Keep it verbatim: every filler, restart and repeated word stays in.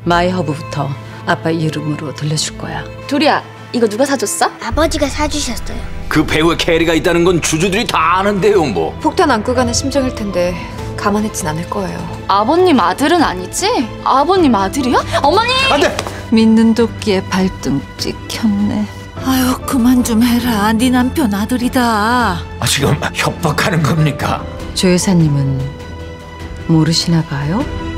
마이허브부터 아빠 이름으로 돌려줄 거야. 도리야, 이거 누가 사줬어? 아버지가 사주셨어요. 그 배우에 캐리가 있다는 건 주주들이 다 아는데요, 뭐. 폭탄 안고 가는 심정일 텐데 가만있진 않을 거예요. 아버님 아들은 아니지? 아버님 아들이야? 어머니! 안 돼! 믿는 도끼에 발등 찍혔네. 아유, 그만 좀 해라. 네 남편 아들이다. 아, 지금 협박하는 겁니까? 조 여사님은 모르시나 봐요?